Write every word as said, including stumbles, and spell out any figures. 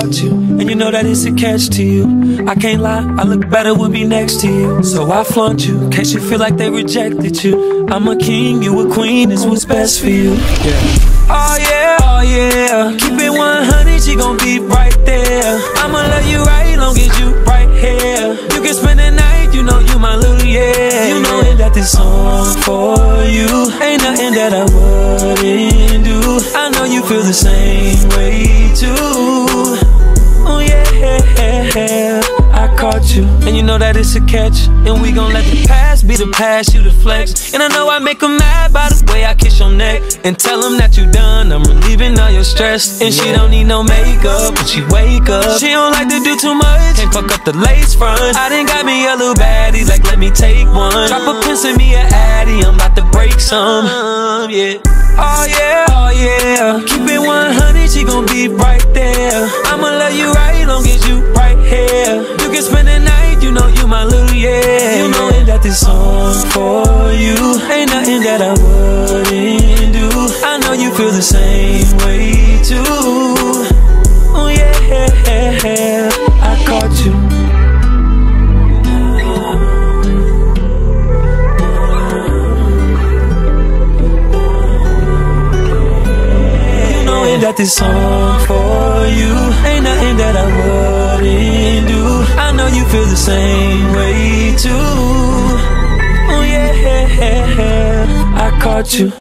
flaunt you, and you know that it's a catch to you. I can't lie, I look better with me next to you. So I flaunt you, in case you feel like they rejected you. I'm a king, you a queen, it's what's best for you. Yeah. Oh yeah, oh yeah. Keep it one hundred, she gon' be right there. I'ma love you right, long as you right here. You can spend the night, you know you my little yeah. You know that this song for you. Ain't nothing that I wouldn't do. I know you feel the same way too. Oh yeah, I caught you, and you know that it's a catch. And we gon' let the past be the past, you the flex. And I know I make 'em mad by the way I kiss your neck and tell 'em that you done, I'm relieving all your stress. And she don't need no makeup when she wake up. She don't like to do too much, can't fuck up the lace front. I done got me a little baddie, like let me take one. Drop a pin, send me a addy, I'm about to break some, yeah. Oh yeah, oh yeah. Keep it one hundred, she gon' be right there. I'ma love you right, long as you right here. You can spend the night, you know you my little yeah. You know that this song for you. Ain't nothing that I wouldn't do. I know you feel the same way too. Oh yeah, I caught you. That this song for you. Ain't nothing that I wouldn't do. I know you feel the same way too. Oh yeah, I caught you.